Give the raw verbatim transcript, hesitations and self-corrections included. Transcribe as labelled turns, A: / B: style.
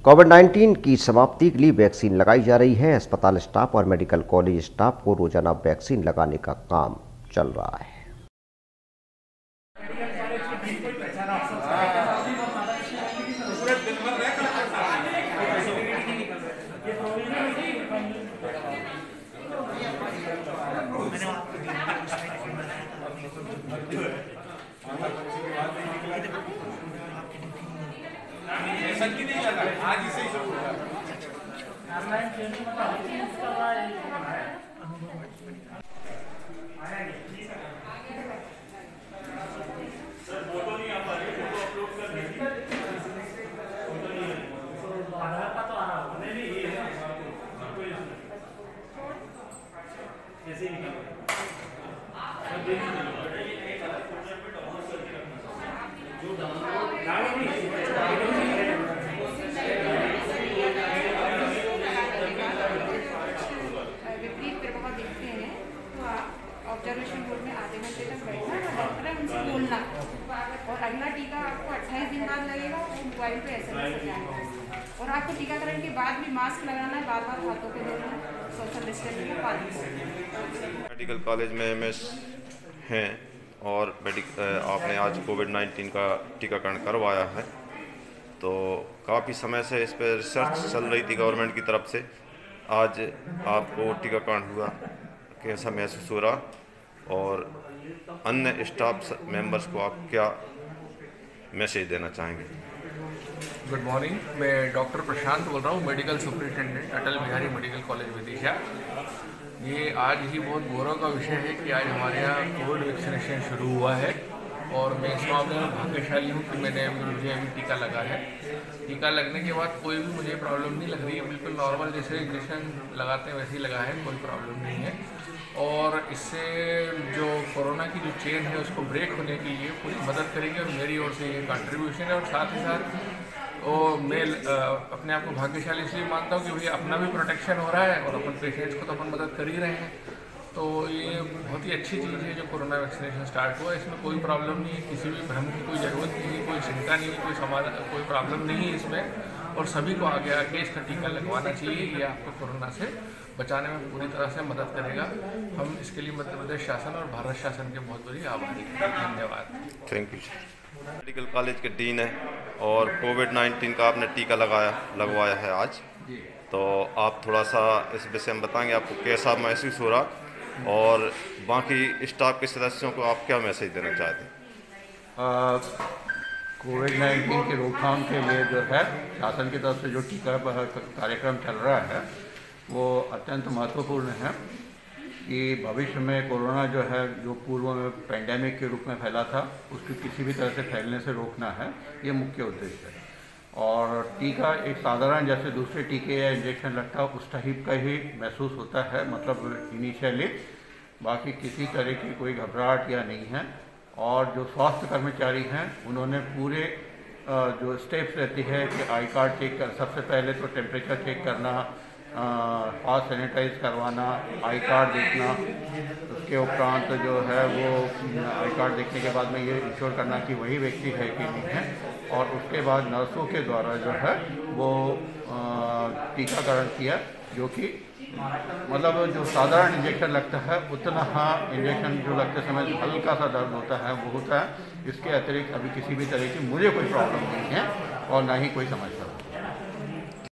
A: Covid nineteen की समाप्ति के लिए वैक्सीन लगाई जा रही है। अस्पताल स्टाफ और मेडिकल कॉलेज स्टाफ को रोजाना वैक्सीन लगाने का काम चल रहा है।
B: आज इसे ही शुरू होगा। ऑनलाइन ट्रेनिंग में करवा है। सर फोटो नहीं आ पा रही, फोटो अपलोड कर दीजिए। फोटो नहीं है, आधार का तो आ रहा होगा। नहीं नहीं ये है, कोई इशू नहीं, ऐसे ही निकल सर दे दीजिए। जो डाउनलोड
C: ऑब्जर्वेशन बोर्ड में आधे घंटे तक बैठना और डॉक्टर है उनसे बोलना, और अगला टीका आपको अट्ठाईस दिन बाद लगेगा। वो मोबाइल पे एसएमएस आ जाएगा। और आपको टीकाकरण के बाद भी मास्क लगाना है, बार बार हाथों को धोना, सोशल डिस्टेंसिंग का पालन करना।
D: मेडिकल कॉलेज में एमएस हैं और मेडिक आपने आज कोविड नाइन्टीन का टीकाकरण करवाया है, तो काफ़ी समय से इस पर रिसर्च चल रही थी गवर्नमेंट की तरफ से। आज आपको टीकाकरण हुआ, कैसा महसूस हो रहा, और अन्य स्टाफ मेंबर्स को आप क्या मैसेज देना चाहेंगे?
E: गुड मॉर्निंग, मैं डॉक्टर प्रशांत बोल रहा हूँ, medical superintendent Atal Bihari medical college Vidisha. ये आज ही बहुत गौरव का विषय है कि आज हमारे यहाँ कोविड वैक्सीनेशन शुरू हुआ है, और मैं इस मामले में भाग्यशाली हूँ कि मैंने मुझे अभी टीका लगा है। टीका लगने के बाद कोई भी मुझे प्रॉब्लम नहीं लग रही है, बिल्कुल नॉर्मल जैसे इंजेक्शन लगाते हैं वैसे ही लगा है, कोई प्रॉब्लम नहीं है। और इससे जो कोरोना की जो चेन है उसको ब्रेक होने के लिए पूरी मदद करेंगे, और मेरी ओर से ये कंट्रीब्यूशन है। और साथ ही साथ वो मैं अपने आप को भाग्यशाली इसलिए मानता हूँ कि भाई अपना भी प्रोटेक्शन हो रहा है और अपन पेशेंट्स को तो अपन मदद कर ही रहे हैं। तो ये बहुत ही अच्छी चीज़ है जो कोरोना वैक्सीनेशन स्टार्ट हुआ। इसमें कोई प्रॉब्लम नहीं है, किसी भी भ्रम की कोई ज़रूरत नहीं है, कोई चिंता नहीं है, कोई समाधान, कोई प्रॉब्लम नहीं है इसमें। और सभी को आगे आके इसका टीका लगवाना चाहिए। ये आपको कोरोना से बचाने में पूरी तरह से मदद करेगा। हम इसके लिए मध्य प्रदेश शासन और भारत शासन के बहुत बड़ी आभारी हैं। धन्यवाद।
D: Thank you. मेडिकल कॉलेज के डीन है और कोविड नाइन्टीन का आपने टीका लगाया लगवाया है आज, तो आप थोड़ा सा इस विषय में बताएंगे आपको कैसा महसूस हो रहा, और बाकी स्टाफ के सदस्यों को आप क्या मैसेज देना चाहते हैं?
F: कोविड नाइन्टीन की रोकथाम के लिए जो है शासन की तरफ से जो टीका कार्यक्रम चल रहा है वो अत्यंत महत्वपूर्ण है कि भविष्य में कोरोना जो है जो पूर्व में पेंडेमिक के रूप में फैला था उसको किसी भी तरह से फैलने से रोकना है, ये मुख्य उद्देश्य है। और टीका एक साधारण जैसे दूसरे टीके या इंजेक्शन लगता है उस टाइप का ही महसूस होता है, मतलब इनिशियली, बाकी किसी तरह की कोई घबराहट या नहीं है। और जो स्वास्थ्य कर्मचारी हैं उन्होंने पूरे जो स्टेप्स रहती है कि आई कार्ड चेक कर, सबसे पहले तो टेम्परेचर चेक करना, हाथ सैनिटाइज करवाना, आई कार्ड देखना, उसके उपरांत जो है वो आई कार्ड देखने के बाद में ये इंश्योर करना कि वही व्यक्ति है कि नहीं है, और उसके बाद नर्सों के द्वारा जो है वो टीकाकरण किया, जो कि मतलब जो साधारण इंजेक्शन लगता है उतना हाँ इंजेक्शन जो लगते समय हल्का सा दर्द होता है वो होता है। इसके अतिरिक्त अभी किसी भी तरह की मुझे कोई प्रॉब्लम नहीं है और ना ही कोई समस्या।